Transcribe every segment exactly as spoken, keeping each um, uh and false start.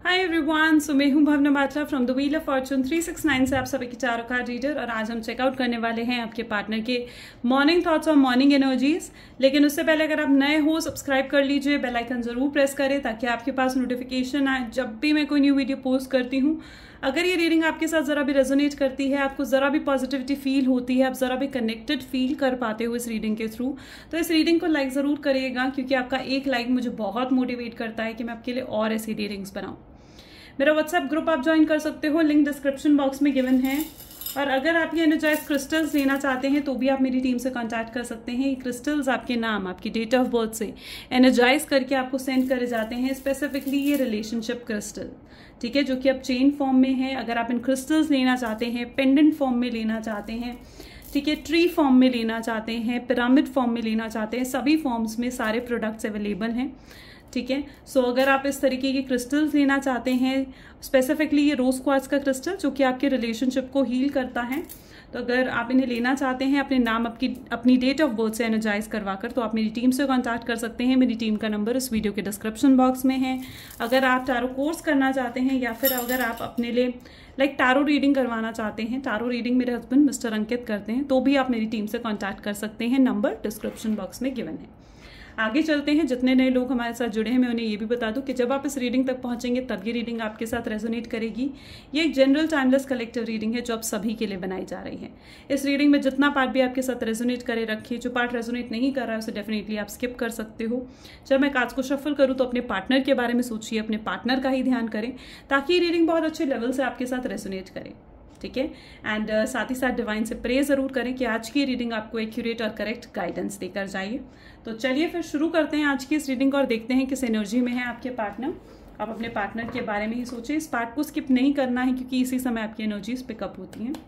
Hi everyone, so मैं हूं Bhavna Batra from the wheel of fortune three six nine से आप सभी की चारों कार्ड रीडर। और आज हम चेकआउट करने वाले हैं आपके पार्टनर के मॉर्निंग थॉट्स और मॉर्निंग एनर्जीज। लेकिन उससे पहले अगर आप नए हो, सब्सक्राइब कर लीजिए, बेल आइकन जरूर प्रेस करें ताकि आपके पास नोटिफिकेशन आए जब भी मैं कोई न्यू वीडियो पोस्ट करती हूँ। अगर ये रीडिंग आपके साथ जरा भी रेजोनेट करती है, आपको जरा भी पॉजिटिविटी फील होती है, आप जरा भी कनेक्टेड फील कर पाते हो इस रीडिंग के थ्रू, तो इस रीडिंग को लाइक जरूर करिएगा, क्योंकि आपका एक लाइक मुझे बहुत मोटिवेट करता है कि मैं आपके लिए और ऐसी रीडिंग्स बनाऊं। मेरा व्हाट्सएप ग्रुप आप ज्वाइन कर सकते हो, लिंक डिस्क्रिप्शन बॉक्स में गिवन है। और अगर आप ये एनर्जाइज क्रिस्टल्स लेना चाहते हैं तो भी आप मेरी टीम से कांटेक्ट कर सकते हैं। ये क्रिस्टल्स आपके नाम, आपकी डेट ऑफ बर्थ से एनर्जाइज करके आपको सेंड करे जाते हैं। स्पेसिफिकली ये रिलेशनशिप क्रिस्टल, ठीक है, जो कि अब चेन फॉर्म में है। अगर आप इन क्रिस्टल्स लेना चाहते हैं, पेंडेंट फॉर्म में लेना चाहते हैं, ठीक है, ट्री फॉर्म में लेना चाहते हैं, पिरामिड फॉर्म में लेना चाहते हैं, सभी फॉर्म्स में सारे प्रोडक्ट्स अवेलेबल हैं, ठीक है। सो so, अगर आप इस तरीके के क्रिस्टल्स लेना चाहते हैं, स्पेसिफिकली ये रोज क्वार्ट्ज का क्रिस्टल जो कि आपके रिलेशनशिप को हील करता है, तो अगर आप इन्हें लेना चाहते हैं अपने नाम, आपकी अपनी डेट ऑफ बर्थ से एनर्जाइज करवाकर, तो आप मेरी टीम से कांटेक्ट कर सकते हैं। मेरी टीम का नंबर इस वीडियो के डिस्क्रिप्शन बॉक्स में है। अगर आप टारो कोर्स करना चाहते हैं या फिर अगर आप अपने लिए लाइक टारो रीडिंग करवाना चाहते हैं, टारो रीडिंग मेरे हस्बैंड मिस्टर अंकित करते हैं, तो भी आप मेरी टीम से कॉन्टैक्ट कर सकते हैं। नंबर डिस्क्रिप्शन बॉक्स में गिवन है। आगे चलते हैं। जितने नए लोग हमारे साथ जुड़े हैं, मैं उन्हें ये भी बता दूं कि जब आप इस रीडिंग तक पहुंचेंगे तब ये रीडिंग आपके साथ रेजोनेट करेगी। ये एक जनरल टाइमलेस कलेक्टिव रीडिंग है जो आप सभी के लिए बनाई जा रही है। इस रीडिंग में जितना पार्ट भी आपके साथ रेजोनेट करे रखिए, जो पार्ट रेजोनेट नहीं कर रहा है उसे डेफिनेटली आप स्किप कर सकते हो। जब मैं कार्ड्स को शफल करूँ तो अपने पार्टनर के बारे में सोचिए, अपने पार्टनर का ही ध्यान करें ताकि ये रीडिंग बहुत अच्छे लेवल से आपके साथ रेजोनेट करे, ठीक है। एंड uh, साथ ही साथ डिवाइन से प्रे जरूर करें कि आज की रीडिंग आपको एक्यूरेट और करेक्ट गाइडेंस देकर जाइए। तो चलिए फिर शुरू करते हैं आज की इस रीडिंग को और देखते हैं किस एनर्जी में है आपके पार्टनर। आप अपने पार्टनर के बारे में ही सोचें, इस पार्ट को स्किप नहीं करना है क्योंकि इसी समय आपकी एनर्जीज पिकअप होती हैं।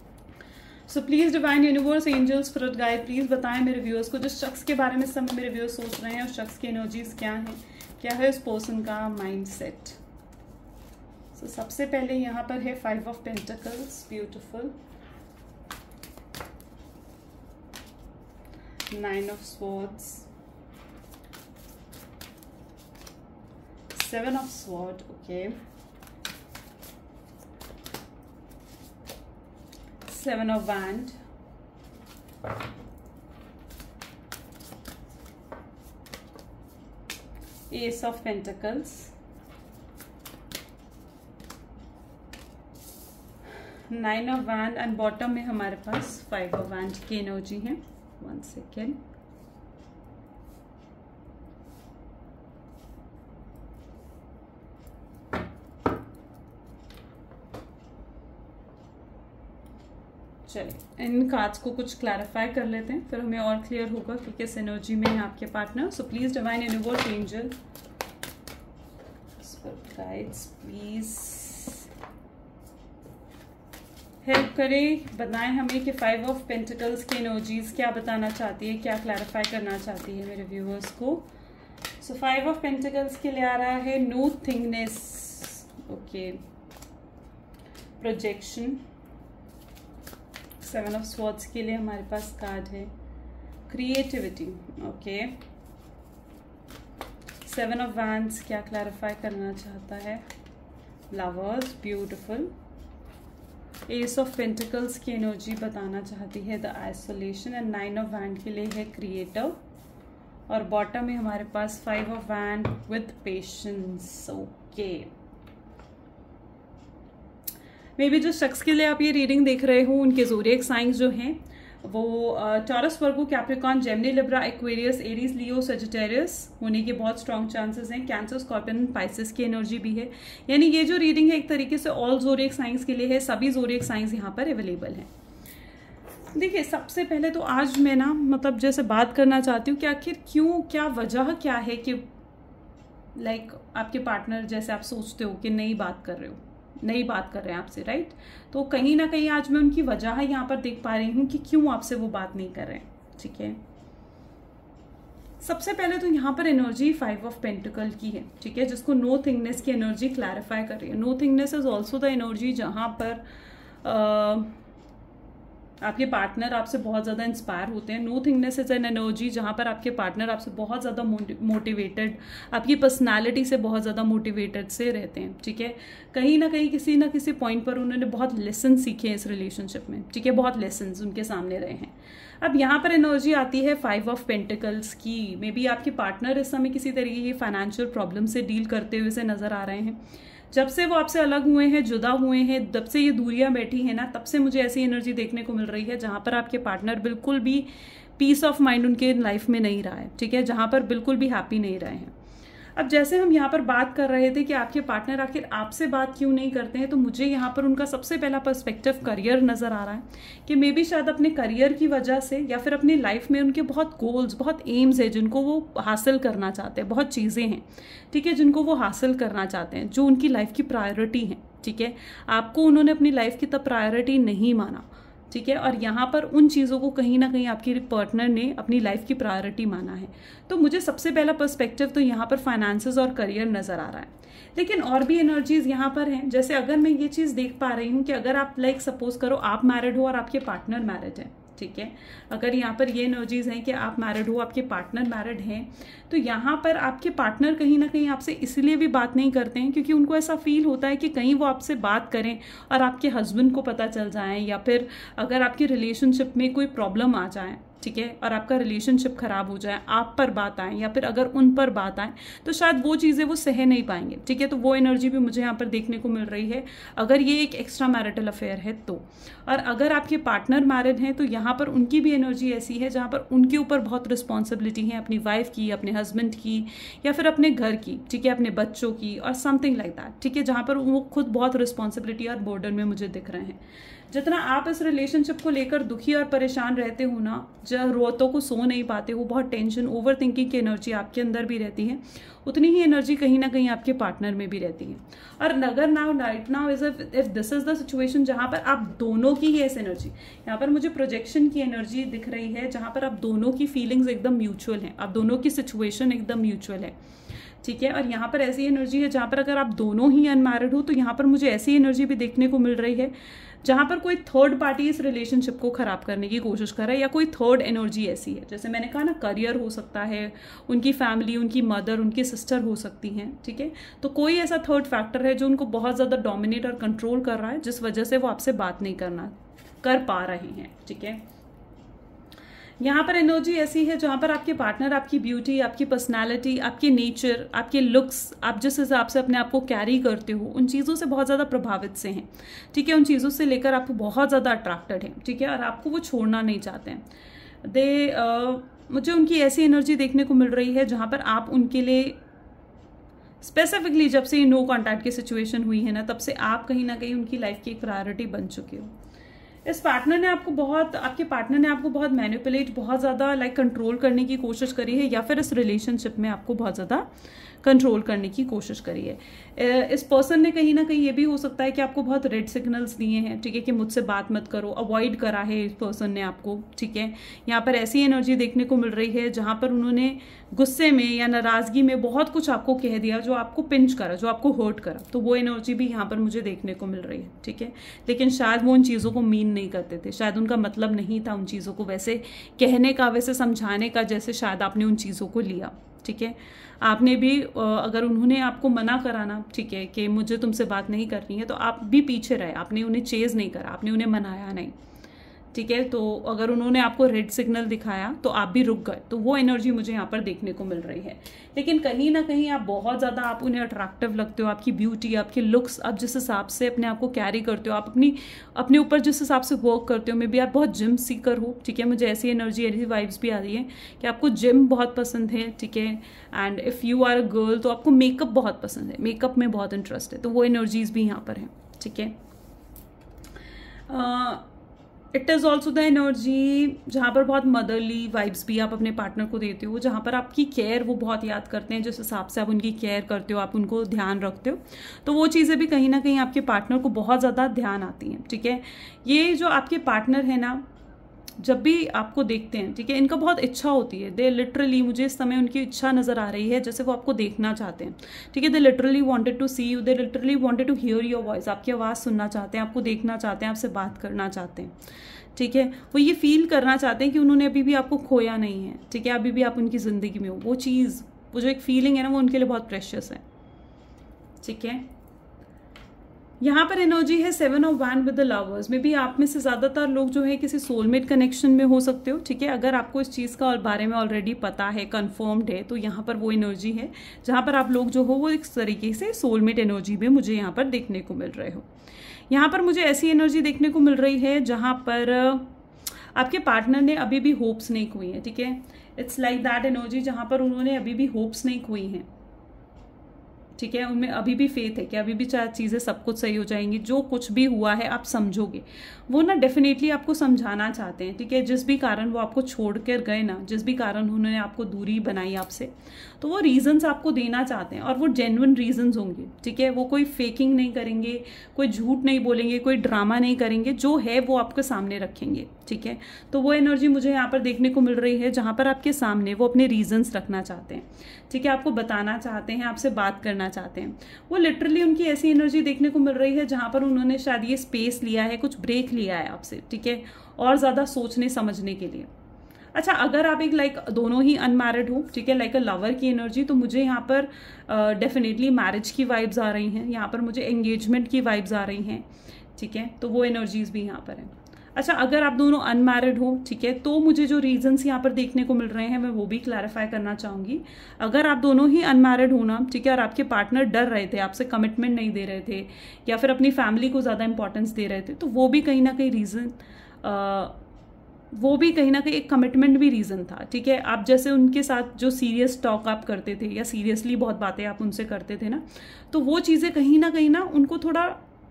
So please divine universe, angels, spirit guide, please बताएं मेरे व्यूअर्स को जिस शख्स के बारे में समय मेरे व्यूअर्स सोच रहे हैं उस शख्स की एनर्जीज क्या है, क्या है उस पर्सन का माइंड सेट। तो so, सबसे पहले यहाँ पर है five of pentacles, beautiful, nine of swords, seven of sword, okay, seven of wand, ace of pentacles, nine of wand and bottom में हमारे पास फाइव ऑफ वैंड की एनर्जी है। वन सेकेंड, चलिए इन कार्ड्स को कुछ क्लैरिफाई कर लेते हैं, फिर हमें और क्लियर होगा कि किस एनर्जी में है आपके partner. So please divine universe, angel, spirit guides, please help करें, बताएं हमें कि फाइव ऑफ पेंटिकल्स की एनर्जीज क्या बताना चाहती है, क्या क्लैरिफाई करना चाहती है मेरे व्यूअर्स को। सो फाइव ऑफ पेंटिकल्स के लिए आ रहा है nothingness, okay, projection. Seven of swords के लिए हमारे पास कार्ड है creativity, okay. Seven of wands क्या क्लैरिफाई करना चाहता है, lovers, beautiful. Ace of pentacles की एनर्जी बताना चाहती है the isolation and nine of wand के लिए है क्रिएटिव। और बॉटम में हमारे पास five of wand with patience, okay. Maybe जिस शख्स के लिए आप ये रीडिंग देख रहे हो उनके ज़ोडिएक साइंस जो हैं वो Taurus, Virgo, Capricorn, Gemini, Libra, Aquarius, Aries, Leo, Sagittarius होने के बहुत स्ट्रॉन्ग चांसेस हैं। कैंसर, स्कॉर्पियन, पाइसेस की एनर्जी भी है। यानी ये जो रीडिंग है एक तरीके से ऑल ज़ोडिएक साइंस के लिए है, सभी ज़ोडिएक साइंस यहाँ पर अवेलेबल हैं। देखिए सबसे पहले तो आज मैं ना मतलब जैसे बात करना चाहती हूँ कि आखिर क्यों, क्या वजह क्या है कि लाइक like, आपके पार्टनर जैसे आप सोचते हो कि नहीं बात कर रहे हो, नहीं बात कर रहे हैं आपसे, राइट। तो कहीं ना कहीं आज मैं उनकी वजह यहाँ पर देख पा रही हूँ कि क्यों आपसे वो बात नहीं कर रहे हैं, ठीक है। सबसे पहले तो यहाँ पर एनर्जी फाइव ऑफ पेंटिकल की है, ठीक है, जिसको नो थिंगनेस की एनर्जी क्लैरिफाई कर रही है। Nothingness is also the energy जहाँ पर आपके पार्टनर आपसे बहुत ज़्यादा इंस्पायर होते हैं। Nothingness is an energy जहाँ पर आपके पार्टनर आपसे बहुत ज़्यादा मोटिवेटेड, आपकी पर्सनालिटी से बहुत ज़्यादा मोटिवेटेड से रहते हैं, ठीक है। कहीं ना कहीं किसी ना किसी पॉइंट पर उन्होंने बहुत लेसन सीखे हैं इस रिलेशनशिप में, ठीक है, बहुत लेसन उनके सामने रहे हैं। अब यहाँ पर एनर्जी आती है फाइव ऑफ पेंटिकल्स की। मे बी आपके पार्टनर इस समय किसी तरीके की फाइनेंशियल प्रॉब्लम से डील करते हुए से नजर आ रहे हैं। जब से वो आपसे अलग हुए हैं, जुदा हुए हैं, जब से ये दूरियां बैठी हैं ना, तब से मुझे ऐसी एनर्जी देखने को मिल रही है जहां पर आपके पार्टनर बिल्कुल भी पीस ऑफ माइंड उनके लाइफ में नहीं रहा है, ठीक है, जहां पर बिल्कुल भी हैप्पी नहीं रहे हैं। अब जैसे हम यहाँ पर बात कर रहे थे कि आपके पार्टनर आखिर आपसे बात क्यों नहीं करते हैं, तो मुझे यहाँ पर उनका सबसे पहला पर्सपेक्टिव करियर नजर आ रहा है कि मे बी शायद अपने करियर की वजह से या फिर अपनी लाइफ में उनके बहुत गोल्स, बहुत एम्स है जिनको वो हासिल करना चाहते हैं, बहुत चीज़ें हैं, ठीक है, जिनको वो हासिल करना चाहते हैं, जो उनकी लाइफ की प्रायोरिटी है, ठीक है। आपको उन्होंने अपनी लाइफ की तब प्रायोरिटी नहीं माना, ठीक है, और यहाँ पर उन चीज़ों को कहीं ना कहीं आपके पार्टनर ने अपनी लाइफ की प्रायोरिटी माना है। तो मुझे सबसे पहला पर्सपेक्टिव तो यहाँ पर फाइनेंसेस और करियर नज़र आ रहा है। लेकिन और भी एनर्जीज यहाँ पर हैं। जैसे अगर मैं ये चीज़ देख पा रही हूँ कि अगर आप लाइक सपोज करो आप मैरिड हो और आपके पार्टनर मैरिड है, ठीक है, अगर यहाँ पर ये एनर्जीज हैं कि आप मैरिड हो, आपके पार्टनर मैरिड हैं, तो यहाँ पर आपके पार्टनर कहीं ना कहीं आपसे इसलिए भी बात नहीं करते हैं क्योंकि उनको ऐसा फील होता है कि कहीं वो आपसे बात करें और आपके हस्बैंड को पता चल जाए, या फिर अगर आपकी रिलेशनशिप में कोई प्रॉब्लम आ जाए, ठीक है, और आपका रिलेशनशिप खराब हो जाए, आप पर बात आए या फिर अगर उन पर बात आए, तो शायद वो चीज़ें वो सह नहीं पाएंगे, ठीक है। तो वो एनर्जी भी मुझे यहाँ पर देखने को मिल रही है अगर ये एक एक्स्ट्रा मैरिटल अफेयर है तो। और अगर आपके पार्टनर मैरिड हैं तो यहाँ पर उनकी भी एनर्जी ऐसी है जहाँ पर उनके ऊपर बहुत रिस्पॉन्सिबिलिटी है, अपनी वाइफ की, अपने हस्बैंड की, या फिर अपने घर की, ठीक है, अपने बच्चों की, और समथिंग लाइक दैट, ठीक है, जहाँ पर वो खुद बहुत रिस्पॉन्सिबिलिटी और बर्डन में मुझे दिख रहे हैं। जितना आप इस रिलेशनशिप को लेकर दुखी और परेशान रहते हो ना, जब रातों को सो नहीं पाते हो, बहुत टेंशन, ओवर थिंकिंग की एनर्जी आपके अंदर भी रहती है, उतनी ही एनर्जी कहीं ना कहीं आपके पार्टनर में भी रहती है। और अगर now right now is if this is the situation जहां पर आप दोनों की ही इस एनर्जी, यहाँ पर मुझे प्रोजेक्शन की एनर्जी दिख रही है जहां पर आप दोनों की फीलिंग्स एकदम म्यूचुअल हैं, आप दोनों की सिचुएशन एकदम म्यूचुअल है, ठीक है। और यहाँ पर ऐसी एनर्जी है जहाँ पर अगर आप दोनों ही अनमैरिड हो तो यहाँ पर मुझे ऐसी एनर्जी भी देखने को मिल रही है जहाँ पर कोई थर्ड पार्टी इस रिलेशनशिप को खराब करने की कोशिश कर रहा है, या कोई थर्ड एनर्जी ऐसी है, जैसे मैंने कहा ना, करियर हो सकता है, उनकी फैमिली, उनकी मदर, उनकी सिस्टर हो सकती हैं, ठीक है। तो कोई ऐसा थर्ड फैक्टर है जो उनको बहुत ज़्यादा डोमिनेट और कंट्रोल कर रहा है, जिस वजह से वो आपसे बात नहीं करना कर पा रहे हैं, ठीक है। यहाँ पर एनर्जी ऐसी है जहाँ पर आपके पार्टनर आपकी ब्यूटी, आपकी पर्सनालिटी, आपके नेचर, आपके लुक्स, आप जिस हिसाब से अपने आप को कैरी करते हो, उन चीज़ों से बहुत ज़्यादा प्रभावित से हैं, ठीक है, उन चीज़ों से लेकर आपको बहुत ज़्यादा अट्रैक्टेड हैं, ठीक है, और आपको वो छोड़ना नहीं चाहते हैं। दे uh, मुझे उनकी ऐसी एनर्जी देखने को मिल रही है जहाँ पर आप उनके लिए स्पेसिफिकली, जब से ये नो कॉन्टैक्ट की सिचुएशन हुई है ना, तब से आप कहीं ना कहीं उनकी लाइफ की एक प्रायोरिटी बन चुके हो। इस पार्टनर ने आपको बहुत, आपके पार्टनर ने आपको बहुत मैनिपुलेट, बहुत ज़्यादा लाइक कंट्रोल करने की कोशिश करी है, या फिर इस रिलेशनशिप में आपको बहुत ज़्यादा कंट्रोल करने की कोशिश करी है। इस पर्सन ने कहीं ना कहीं ये भी हो सकता है कि आपको बहुत रेड सिग्नल्स दिए हैं, ठीक है, कि मुझसे बात मत करो, अवॉइड करा है इस पर्सन ने आपको, ठीक है। यहाँ पर ऐसी एनर्जी देखने को मिल रही है जहाँ पर उन्होंने गुस्से में या नाराज़गी में बहुत कुछ आपको कह दिया जो आपको पिंच करा, जो आपको हर्ट करा, तो वो एनर्जी भी यहाँ पर मुझे देखने को मिल रही है, ठीक है। लेकिन शायद वो उन चीज़ों को मीन नहीं करते थे, शायद उनका मतलब नहीं था उन चीज़ों को वैसे कहने का, वैसे समझाने का, जैसे शायद आपने उन चीज़ों को लिया, ठीक है। आपने भी अगर उन्होंने आपको मना कराना, ठीक है, कि मुझे तुमसे बात नहीं करनी है, तो आप भी पीछे रहे, आपने उन्हें चेज़ नहीं करा, आपने उन्हें मनाया नहीं, ठीक है। तो अगर उन्होंने आपको रेड सिग्नल दिखाया तो आप भी रुक गए, तो वो एनर्जी मुझे यहाँ पर देखने को मिल रही है। लेकिन कहीं ना कहीं आप बहुत ज़्यादा, आप उन्हें अट्रैक्टिव लगते हो, आपकी ब्यूटी, आपके लुक्स, आप जिस हिसाब से अपने आप को कैरी करते हो, आप अपनी अपने ऊपर जिस हिसाब से वर्क करते हो, मे बी आप बहुत जिम सीकर हो, ठीक है, मुझे ऐसी एनर्जी, ऐसी वाइब्स भी आ रही है कि आपको जिम बहुत पसंद है, ठीक है। And if you are a girl तो आपको मेकअप बहुत पसंद है, मेकअप में बहुत इंटरेस्ट है, तो वो एनर्जीज भी यहाँ पर हैं, ठीक है। It is also the energy जहाँ पर बहुत मदरली वाइब्स भी आप अपने पार्टनर को देते हो, जहाँ पर आपकी केयर वो बहुत याद करते हैं, जिस हिसाब से आप उनकी केयर करते हो, आप उनको ध्यान रखते हो, तो वो चीज़ें भी कहीं ना कहीं आपके पार्टनर को बहुत ज़्यादा ध्यान आती हैं, ठीक है। ये जो आपके पार्टनर है ना, जब भी आपको देखते हैं, ठीक है, इनका बहुत इच्छा होती है, दे लिटरली, मुझे इस समय उनकी इच्छा नज़र आ रही है जैसे वो आपको देखना चाहते हैं, ठीक है, they literally wanted to see you, they literally wanted to hear your voice, आपकी आवाज़ सुनना चाहते हैं, आपको देखना चाहते हैं, आपसे बात करना चाहते हैं, ठीक है, वो ये फील करना चाहते हैं कि उन्होंने अभी भी आपको खोया नहीं है, ठीक है, अभी भी आप उनकी ज़िंदगी में हो, वो चीज़, वो जो एक फीलिंग है ना, वो उनके लिए बहुत प्रेशियस है, ठीक है। यहाँ पर एनर्जी है seven of wand with the lovers, में भी आप में से ज़्यादातर लोग जो है किसी सोलमेट कनेक्शन में हो सकते हो, ठीक है, अगर आपको इस चीज़ का बारे में ऑलरेडी पता है, कंफर्म्ड है, तो यहाँ पर वो एनर्जी है जहाँ पर आप लोग जो हो वो एक तरीके से सोलमेट एनर्जी में मुझे यहाँ पर देखने को मिल रहे हो। यहाँ पर मुझे ऐसी एनर्जी देखने को मिल रही है जहाँ पर आपके पार्टनर ने अभी भी होप्स नहीं खोई हैं, ठीक है, इट्स लाइक दैट एनर्जी जहाँ पर उन्होंने अभी भी होप्स नहीं खोई हैं, ठीक है, उनमें अभी भी फेथ है कि अभी भी चाहे चीज़ें सब कुछ सही हो जाएंगी, जो कुछ भी हुआ है आप समझोगे, वो ना डेफिनेटली आपको समझाना चाहते हैं, ठीक है, जिस भी कारण वो आपको छोड़ कर गए ना, जिस भी कारण उन्होंने आपको दूरी बनाई आपसे, तो वो रीजंस आपको देना चाहते हैं और वो जेन्युइन रीजंस होंगे, ठीक है, वो कोई फेकिंग नहीं करेंगे, कोई झूठ नहीं बोलेंगे, कोई ड्रामा नहीं करेंगे, जो है वो आपके सामने रखेंगे, ठीक है। तो वो एनर्जी मुझे यहाँ पर देखने को मिल रही है जहाँ पर आपके सामने वो अपने रीजंस रखना चाहते हैं, ठीक है, आपको बताना चाहते हैं, आपसे बात करना चाहते हैं, वो लिटरली उनकी ऐसी एनर्जी देखने को मिल रही है जहाँ पर उन्होंने शायद ये स्पेस लिया है, कुछ ब्रेक लिया है आपसे, ठीक है, और ज़्यादा सोचने समझने के लिए। अच्छा, अगर आप एक लाइक दोनों ही अनमैरिड हो, ठीक है, लाइक अ लवर की एनर्जी, तो मुझे यहाँ पर डेफिनेटली uh, मैरिज की वाइब्स आ रही हैं, यहाँ पर मुझे एंगेजमेंट की वाइब्स आ रही हैं, ठीक है, तो वो एनर्जीज भी यहाँ पर हैं। अच्छा, अगर आप दोनों अनमैरिड हो, ठीक है, तो मुझे जो रीजंस यहाँ पर देखने को मिल रहे हैं मैं वो भी क्लैरिफाई करना चाहूँगी। अगर आप दोनों ही अनमैरिड हो ना, ठीक है, और आपके पार्टनर डर रहे थे, आपसे कमिटमेंट नहीं दे रहे थे या फिर अपनी फैमिली को ज़्यादा इंपॉर्टेंस दे रहे थे, तो वो भी कहीं ना कहीं रीज़न वो भी कहीं ना कहीं एक कमिटमेंट भी रीज़न था, ठीक है। आप जैसे उनके साथ जो सीरियस टॉक आप करते थे या सीरियसली बहुत बातें आप उनसे करते थे ना, तो वो चीज़ें कहीं ना कहीं ना उनको थोड़ा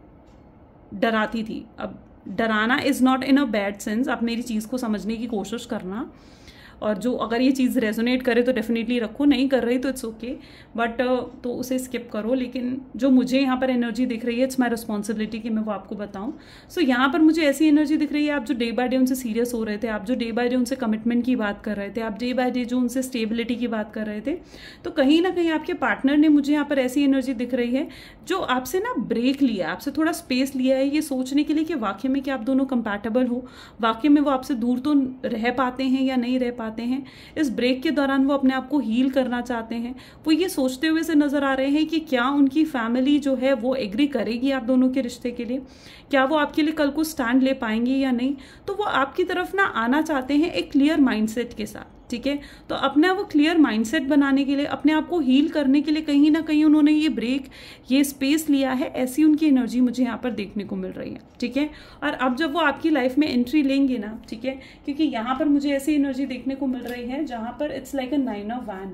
डराती थी। अब डराना is not in a bad sense, आप मेरी चीज़ को समझने की कोशिश करना, और जो अगर ये चीज़ रेजोनेट करे तो डेफिनेटली रखो, नहीं कर रही तो इट्स ओके, बट तो उसे स्किप करो। लेकिन जो मुझे यहाँ पर एनर्जी दिख रही है, इट्स माई रिस्पॉन्सिबिलिटी कि मैं वो आपको बताऊँ। सो so, यहाँ पर मुझे ऐसी एनर्जी दिख रही है, आप जो डे बाय डे उनसे सीरियस हो रहे थे, आप जो डे बाय डे उनसे कमिटमेंट की बात कर रहे थे, आप डे बाय डे जो उनसे स्टेबिलिटी की बात कर रहे थे, तो कहीं ना कहीं आपके पार्टनर ने मुझे यहाँ पर ऐसी एनर्जी दिख रही है जो आपसे ना ब्रेक लिया, आपसे थोड़ा स्पेस लिया है ये सोचने के लिए कि वाकई में कि आप दोनों कंपैटिबल हो, वाकई में वो आपसे दूर तो रह पाते हैं या नहीं रह पाते हैं। इस ब्रेक के दौरान वो अपने आप को हील करना चाहते हैं। वो ये सोचते हुए से नजर आ रहे हैं कि क्या उनकी फैमिली जो है वो एग्री करेगी आप दोनों के रिश्ते के लिए, क्या वो आपके लिए कल को स्टैंड ले पाएंगे या नहीं। तो वो आपकी तरफ ना आना चाहते हैं एक क्लियर माइंडसेट के साथ, ठीक है। तो अपना वो क्लियर माइंडसेट बनाने के लिए, अपने आप को हील करने के लिए कहीं ना कहीं उन्होंने ये ब्रेक, ये स्पेस लिया है। ऐसी उनकी एनर्जी मुझे यहाँ पर देखने को मिल रही है, ठीक है। और अब जब वो आपकी लाइफ में एंट्री लेंगे ना, ठीक है, क्योंकि यहाँ पर मुझे ऐसी एनर्जी देखने को मिल रही है जहाँ पर it's like a nine of wand.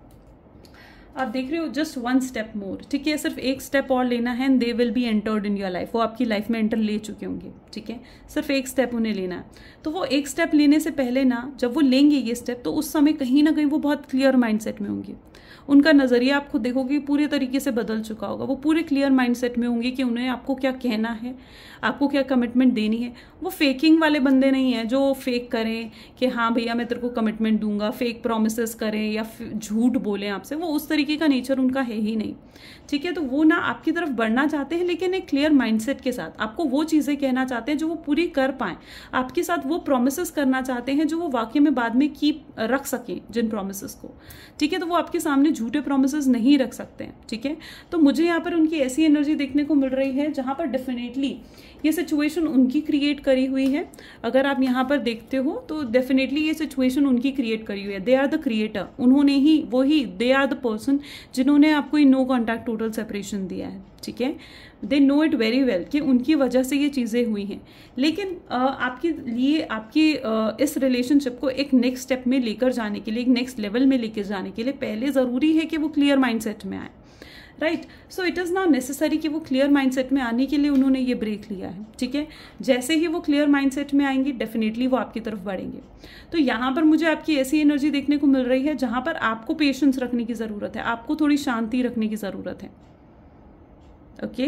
आप देख रहे हो जस्ट वन स्टेप मोर, ठीक है, सिर्फ एक स्टेप और लेना है and they will be entered in your life. वो आपकी लाइफ में एंटर ले चुके होंगे, ठीक है, सिर्फ एक स्टेप उन्हें लेना है। तो वो एक स्टेप लेने से पहले ना, जब वो लेंगे ये स्टेप, तो उस समय कहीं ना कहीं वो बहुत क्लियर माइंडसेट में होंगे। उनका नज़रिया आप खुद देखोगे पूरे तरीके से बदल चुका होगा। वो पूरे क्लियर माइंडसेट में होंगे कि उन्हें आपको क्या कहना है, आपको क्या कमिटमेंट देनी है। वो फेकिंग वाले बंदे नहीं हैं जो फेक करें कि हाँ भैया मैं तेरे को कमिटमेंट दूंगा, फेक प्रोमिसेस करें या झूठ बोलें आपसे। वो उस तरीके का नेचर उनका है ही नहीं, ठीक है। तो वो ना आपकी तरफ बढ़ना चाहते हैं, लेकिन एक क्लियर माइंडसेट के साथ आपको वो चीज़ें कहना चाहते हैं जो वो पूरी कर पाएं। आपके साथ वो प्रोमिसेस करना चाहते हैं जो वो वाकई में बाद में कीप रख सकें जिन प्रोमिसेस को, ठीक है। तो वो आपके सामने झूठे प्रोमिसेस नहीं रख सकते हैं, ठीक है। तो मुझे यहाँ पर उनकी ऐसी एनर्जी देखने को मिल रही है जहाँ पर डेफिनेटली ये सिचुएशन उनकी क्रिएट करी हुई है। अगर आप यहाँ पर देखते हो तो डेफिनेटली ये सिचुएशन उनकी क्रिएट करी हुई है। दे आर द क्रिएटर, उन्होंने ही, वो ही, दे आर द पर्सन जिन्होंने आपको ये नो कॉन्टैक्ट टोटल सेपरेशन दिया है, ठीक है। They know it very well कि उनकी वजह से ये चीज़ें हुई हैं। लेकिन आ, आपके लिए, आपकी आ, इस रिलेशनशिप को एक नेक्स्ट स्टेप में लेकर जाने के लिए, एक नेक्स्ट लेवल में लेकर जाने के लिए पहले ज़रूरी है कि वो क्लियर माइंडसेट में आए, right. So it is not necessary कि वो क्लियर माइंडसेट में आने के लिए उन्होंने ये ब्रेक लिया है, ठीक है। जैसे ही वो क्लियर माइंडसेट में आएंगे डेफिनेटली वो आपकी तरफ बढ़ेंगे। तो यहाँ पर मुझे आपकी ऐसी एनर्जी देखने को मिल रही है जहाँ पर आपको पेशेंस रखने की ज़रूरत है, आपको थोड़ी शांति रखने की ज़रूरत है, ओके okay?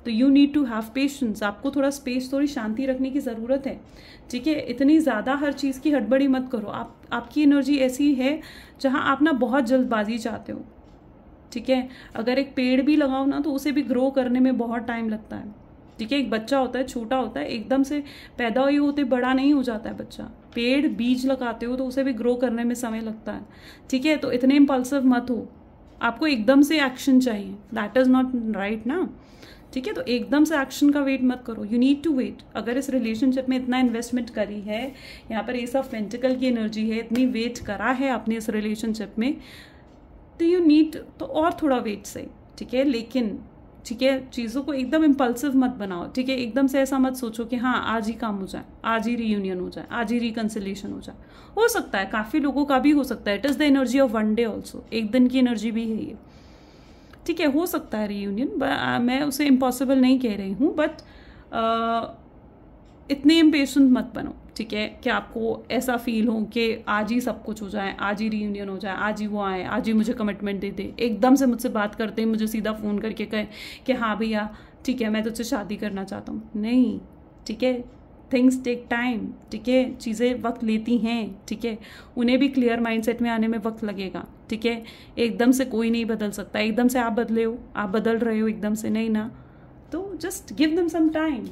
तो you need to have patience. आपको थोड़ा स्पेस, थोड़ी शांति रखने की ज़रूरत है, ठीक है। इतनी ज़्यादा हर चीज़ की हड़बड़ी मत करो। आप आपकी एनर्जी ऐसी है जहाँ आप ना बहुत जल्दबाजी चाहते हो, ठीक है। अगर एक पेड़ भी लगाओ ना तो उसे भी ग्रो करने में बहुत टाइम लगता है, ठीक है। एक बच्चा होता है, छोटा होता है, एकदम से पैदा हुए होते बड़ा नहीं हो जाता है बच्चा। पेड़ बीज लगाते हो तो उसे भी ग्रो करने में समय लगता है, ठीक है। तो इतने इम्पल्सिव मत हो, आपको एकदम से एक्शन चाहिए, दैट इज़ नॉट राइट ना, ठीक है। तो एकदम से एक्शन का वेट मत करो, यू नीड टू वेट। अगर इस रिलेशनशिप में इतना इन्वेस्टमेंट करी है, यहाँ पर ये सब पेंटिकल की एनर्जी है, इतनी वेट करा है आपने इस रिलेशनशिप में, तो यू नीड तो और थोड़ा वेट सही, ठीक है। लेकिन ठीक है, चीज़ों को एकदम इम्पल्सिव मत बनाओ, ठीक है। एकदम से ऐसा मत सोचो कि हाँ आज ही काम हो जाए, आज ही रीयूनियन हो जाए, आज ही रिकन्सिलेशन हो जाए। हो सकता है, काफ़ी लोगों का भी हो सकता है, it is the energy of one day also, एक दिन की एनर्जी भी है ये, ठीक है। हो सकता है रीयूनियन, मैं उसे इम्पॉसिबल नहीं कह रही हूँ, बट इतने इम्पेशेंट मत बनो, ठीक है, कि आपको ऐसा फील हो कि आज ही सब कुछ हो जाए, आज ही रीयूनियन हो जाए, आज ही वो आए, आज ही मुझे कमिटमेंट दे दे, एकदम से मुझसे बात करते हैं, मुझे सीधा फ़ोन करके कहे कि हाँ भैया ठीक है मैं तुझसे शादी करना चाहता हूँ। नहीं, ठीक है, थिंग्स टेक टाइम, ठीक है, चीज़ें वक्त लेती हैं, ठीक है। उन्हें भी क्लियर माइंडसेट में आने में वक्त लगेगा, ठीक है। एकदम से कोई नहीं बदल सकता, एकदम से आप बदले हो, आप बदल रहे हो एकदम से नहीं ना, तो just give them some time.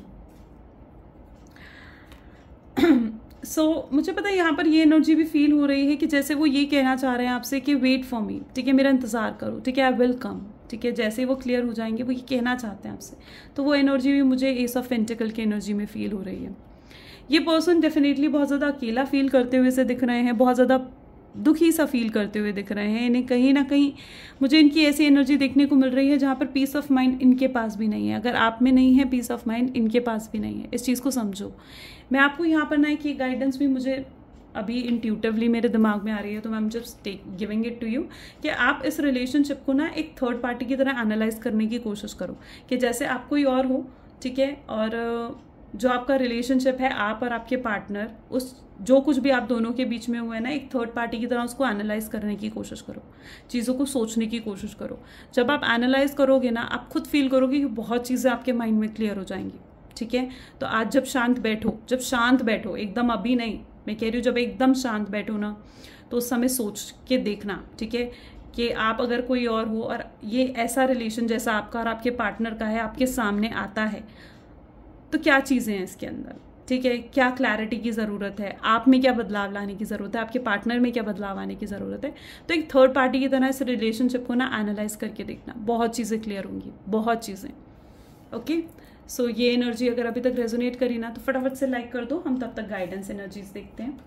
So so, मुझे पता है यहाँ पर ये एनर्जी भी फील हो रही है कि जैसे वो ये कहना चाह रहे हैं आपसे कि वेट फॉर मी, ठीक है, मेरा इंतज़ार करो, ठीक है, आई विल कम, ठीक है। जैसे वो क्लियर हो जाएंगे वो ये कहना चाहते हैं आपसे, तो वो एनर्जी भी मुझे एस ऑफ पेंटिकल की एनर्जी में फील हो रही है। ये पर्सन डेफिनेटली बहुत ज़्यादा अकेला फील करते हुए से दिख रहे हैं, बहुत ज़्यादा दुखी सा फील करते हुए दिख रहे हैं। इन्हें कहीं ना कहीं मुझे इनकी ऐसी एनर्जी देखने को मिल रही है जहाँ पर पीस ऑफ माइंड इनके पास भी नहीं है। अगर आप में नहीं है पीस ऑफ माइंड, इनके पास भी नहीं है, इस चीज़ को समझो। मैं आपको यहाँ पर ना एक गाइडेंस भी मुझे अभी इंट्यूटिवली मेरे दिमाग में आ रही है, तो मैं just take giving it to you कि आप इस रिलेशनशिप को ना एक थर्ड पार्टी की तरह एनालाइज करने की कोशिश करो कि जैसे आप कोई और हो, ठीक है, और जो आपका रिलेशनशिप है, आप और आपके पार्टनर, उस जो कुछ भी आप दोनों के बीच में हुआ है ना, एक थर्ड पार्टी की तरह उसको एनालाइज करने की कोशिश करो, चीज़ों को सोचने की कोशिश करो। जब आप एनालाइज करोगे ना, आप खुद फील करोगे कि बहुत चीज़ें आपके माइंड में क्लियर हो जाएंगी, ठीक है। तो आज जब शांत बैठो, जब शांत बैठो, एकदम अभी नहीं, मैं कह रही हूँ जब एकदम शांत बैठो ना, तो उस समय सोच के देखना, ठीक है, कि आप अगर कोई और हो और ये ऐसा रिलेशन जैसा आपका और आपके पार्टनर का है आपके सामने आता है, तो क्या चीज़ें हैं इसके अंदर, ठीक है, क्या क्लैरिटी की ज़रूरत है, आप में क्या बदलाव लाने की ज़रूरत है, आपके पार्टनर में क्या बदलाव आने की ज़रूरत है। तो एक थर्ड पार्टी की तरह इस रिलेशनशिप को ना एनालाइज करके देखना, बहुत चीज़ें क्लियर होंगी, बहुत चीज़ें। ओके, सो ये एनर्जी अगर अभी तक रेजोनेट करी ना तो फटाफट से लाइक कर दो, हम तब तक गाइडेंस एनर्जीज देखते हैं।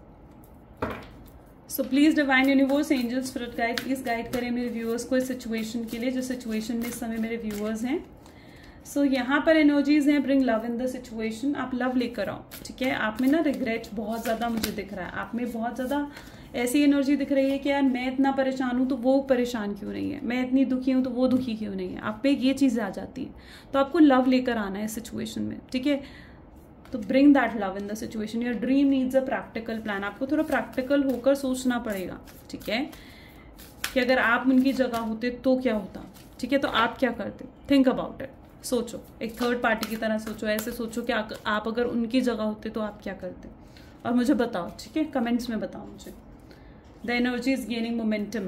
So please divine universe, angels, spirit guide, please guide करें मेरे व्यूअर्स को इस सिचुएशन के लिए, जो सिचुएशन में इस समय मेरे व्यूअर्स हैं। सो so, यहाँ पर एनर्जीज हैं, bring love in the situation, आप लव लेकर आओ, ठीक है। आप में ना रिग्रेट बहुत ज़्यादा मुझे दिख रहा है, आप में बहुत ज़्यादा ऐसी एनर्जी दिख रही है कि यार मैं इतना परेशान हूँ तो वो परेशान क्यों नहीं है, मैं इतनी दुखी हूँ तो वो दुखी क्यों नहीं है, आप पे ये चीज़ें आ जाती हैं। तो आपको लव लेकर आना है सिचुएशन में, ठीक है। तो bring that love in the situation. Your dream needs a practical plan, आपको थोड़ा प्रैक्टिकल होकर सोचना पड़ेगा, ठीक है, कि अगर आप उनकी जगह होते तो क्या होता, ठीक है, तो आप क्या करते। थिंक अबाउट इट, सोचो, एक थर्ड पार्टी की तरह सोचो, ऐसे सोचो कि आप अगर उनकी जगह होते तो आप क्या करते, और मुझे बताओ, ठीक है, कमेंट्स में बताओ मुझे। The energy is gaining momentum,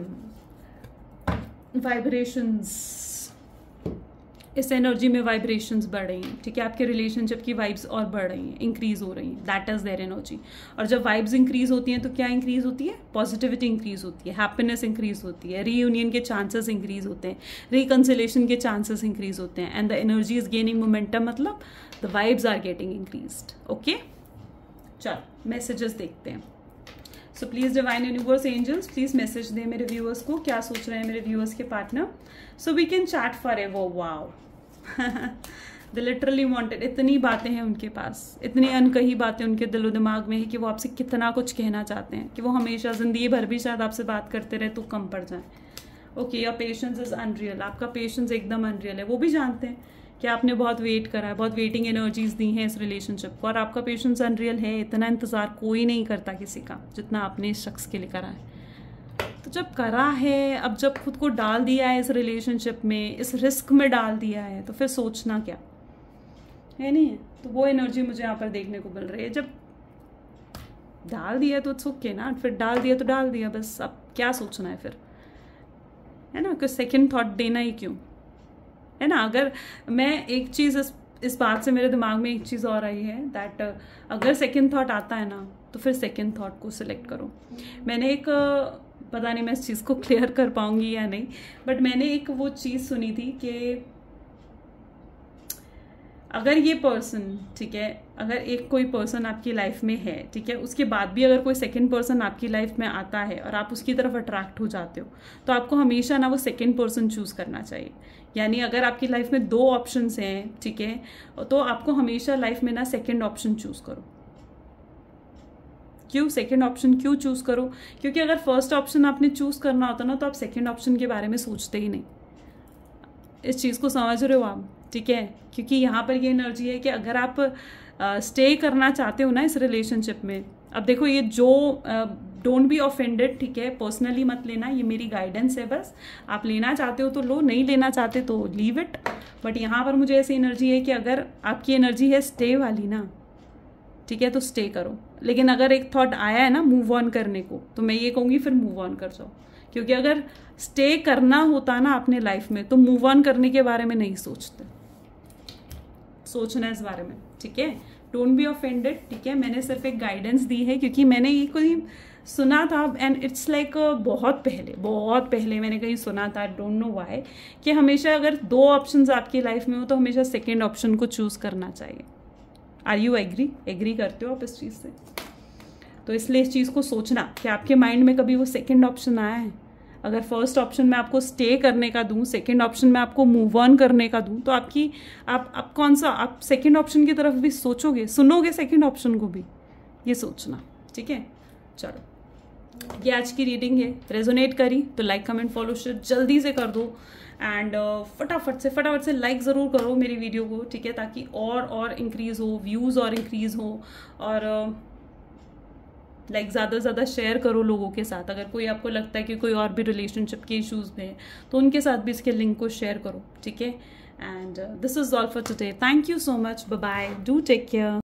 vibrations, इस एनर्जी में वाइब्रेशंस बढ़ रही हैं, ठीक है, आपके रिलेशनशिप की वाइब्स और बढ़ रही हैं, इंक्रीज हो रही हैं, दैट इज देयर एनर्जी। और जब वाइब्स इंक्रीज होती हैं तो क्या इंक्रीज होती है, पॉजिटिविटी इंक्रीज होती है, हैप्पीनेस इंक्रीज होती है, रीयूनियन के चांसेस इंक्रीज होते हैं, रिकन्सिलेशन के चांसेस इंक्रीज होते हैं, and the energy is gaining momentum, मतलब the vibes are getting increased. Okay, चलो मैसेजेस देखते हैं। So please divine universe, angels, please message दें मेरे व्यूअर्स को, क्या सोच रहे हैं मेरे व्यूअर्स के partner, so we can chat for ever. Wow, they literally wanted, इतनी बातें हैं उनके पास, इतनी अनकही बातें उनके दिलो दिमाग में है कि वो आपसे कितना कुछ कहना चाहते हैं, कि वो हमेशा ज़िंदगी भर भी शायद आपसे बात करते रहे तो कम पड़ जाए। Okay, your patience is unreal, आपका पेशेंस एकदम अनरियल है। वो भी जानते हैं कि आपने बहुत वेट करा है, बहुत वेटिंग एनर्जीज दी हैं इस रिलेशनशिप को, और आपका पेशेंस अनरियल है। इतना इंतज़ार कोई नहीं करता किसी का जितना आपने इस शख्स के लिए करा है। तो जब करा है, अब जब खुद को डाल दिया है इस रिलेशनशिप में, इस रिस्क में डाल दिया है, तो फिर सोचना क्या है, नहीं है? तो वो एनर्जी मुझे यहाँ पर देखने को मिल रही है। जब डाल दिया तो इट्स ओके ना, फिर डाल दिया तो डाल दिया, बस अब क्या सोचना है फिर, है ना? कि सेकंड थॉट देना ही क्यों, है ना? अगर मैं एक चीज़ इस इस बात से मेरे दिमाग में एक चीज़ और आई है दैट अगर सेकंड थॉट आता है ना, तो फिर सेकंड थॉट को सिलेक्ट करो। मैंने एक, पता नहीं मैं इस चीज़ को क्लियर कर पाऊंगी या नहीं, बट मैंने एक वो चीज़ सुनी थी कि अगर ये पर्सन, ठीक है, अगर एक कोई पर्सन आपकी लाइफ में है, ठीक है, उसके बाद भी अगर कोई सेकंड पर्सन आपकी लाइफ में आता है और आप उसकी तरफ अट्रैक्ट हो जाते हो, तो आपको हमेशा ना वो सेकंड पर्सन चूज़ करना चाहिए। यानी अगर आपकी लाइफ में दो ऑप्शंस हैं, ठीक है, तो आपको हमेशा लाइफ में ना सेकंड ऑप्शन चूज़ करो। क्यों सेकंड ऑप्शन क्यों चूज़ करो? क्योंकि अगर फर्स्ट ऑप्शन आपने चूज़ करना होता ना, तो आप सेकंड ऑप्शन के बारे में सोचते ही नहीं। इस चीज़ को समझ रहे हो आप, ठीक है? क्योंकि यहाँ पर ये एनर्जी है कि अगर आप स्टे करना चाहते हो ना इस रिलेशनशिप में, अब देखो ये जो डोंट बी ऑफेंडेड, ठीक है, पर्सनली मत लेना, ये मेरी गाइडेंस है बस। आप लेना चाहते हो तो लो, नहीं लेना चाहते तो लीव इट। बट यहाँ पर मुझे ऐसी एनर्जी है कि अगर आपकी एनर्जी है स्टे वाली ना, ठीक है, तो स्टे करो। लेकिन अगर एक थॉट आया है ना मूव ऑन करने को, तो मैं ये कहूँगी फिर मूव ऑन कर जाओ। क्योंकि अगर स्टे करना होता ना अपने लाइफ में, तो मूव ऑन करने के बारे में नहीं सोचते, सोचना इस बारे में, ठीक है? डोंट बी ऑफेंडेड, ठीक है? मैंने सिर्फ एक गाइडेंस दी है, क्योंकि मैंने ये कोई सुना था एंड इट्स लाइक बहुत पहले बहुत पहले मैंने कहीं सुना था, डोंट नो व्हाई, कि हमेशा अगर दो ऑप्शंस आपकी लाइफ में हो तो हमेशा सेकेंड ऑप्शन को चूज करना चाहिए। आर यू एग्री एग्री करते हो आप इस चीज़ से? तो इसलिए इस चीज़ को सोचना कि आपके माइंड में कभी वो सेकेंड ऑप्शन आया है। अगर फर्स्ट ऑप्शन में आपको स्टे करने का दूं, सेकंड ऑप्शन में आपको मूव ऑन करने का दूं, तो आपकी आप आप कौन सा आप सेकंड ऑप्शन की तरफ भी सोचोगे, सुनोगे सेकंड ऑप्शन को भी, ये सोचना, ठीक है? चलो, ये आज की रीडिंग है। रेजोनेट करी तो लाइक कमेंट फॉलो शेयर जल्दी से कर दो एंड uh, फटाफट से फटाफट से लाइक ज़रूर करो मेरी वीडियो को, ठीक है? ताकि और और इंक्रीज़ हो, व्यूज़ और इंक्रीज़ हो, और uh, लाइक like, ज़्यादा से ज़्यादा शेयर करो लोगों के साथ। अगर कोई आपको लगता है कि कोई और भी रिलेशनशिप के इश्यूज़ में है, तो उनके साथ भी इसके लिंक को शेयर करो, ठीक है? And this is all for today. Thank you so much, bye bye, do take care.